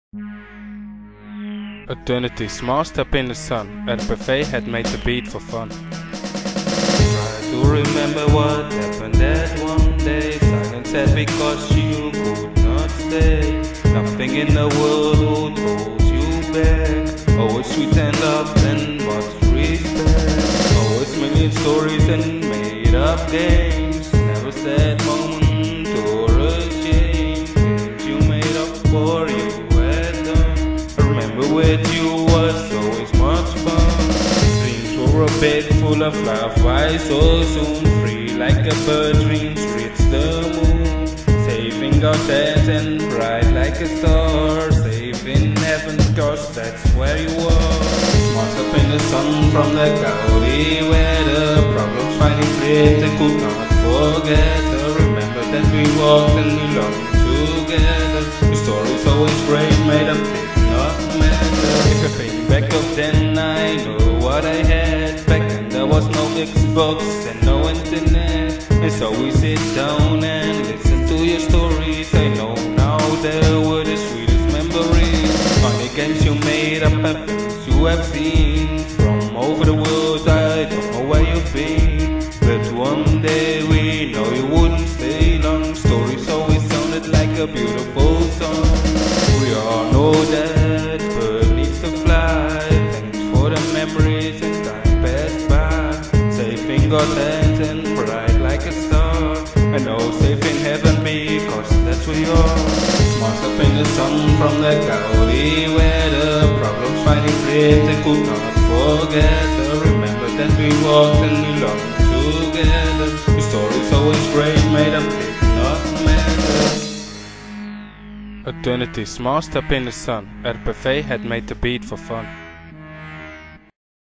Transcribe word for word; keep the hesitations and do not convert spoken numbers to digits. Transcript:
Eternity, small step in the sun. At a buffet had made the beat for fun. Try to remember what happened that one day. Silent said because you could not stay. Nothing in the world would hold you back. Always sweet and love and much respect. Always million stories and made up games. Never sad moment or a change. Games you made up for you had done. I remember with you was always much fun. Dreams were a bed full of love. Why so soon? Free like a bird, dreams reach the moon. Saving our dead and bright like a star. Safe in heaven, cause that's where you are. Once up in the sun from the cloudy weather. Problems finally cleared, they could not forget. I remember that we walked and we loved together. The story's always great, made up, did not matter. If I think back of then, I know what I had. Back then there was no Xbox and no internet. And so we sit down and listen to your stories. I know now they were the sweetest memories. Funny games you made up and things you have seen. From over the world, I don't know where you've been. But one day we know you wouldn't stay long. Stories always sounded like a beautiful song. We all know that bird needs to fly. Thanks for the memories as time passed by. Safe in God's hands and bright like a star. I know safe in heaven because that's where you are. Once up in the sun from the cloudy weather. Problems finally cleared, they could not forget. I remember that we walked and we loved together. The story's always great, made up, did not matter. Eternity, small step in the sun. At a buffet had made the beat for fun.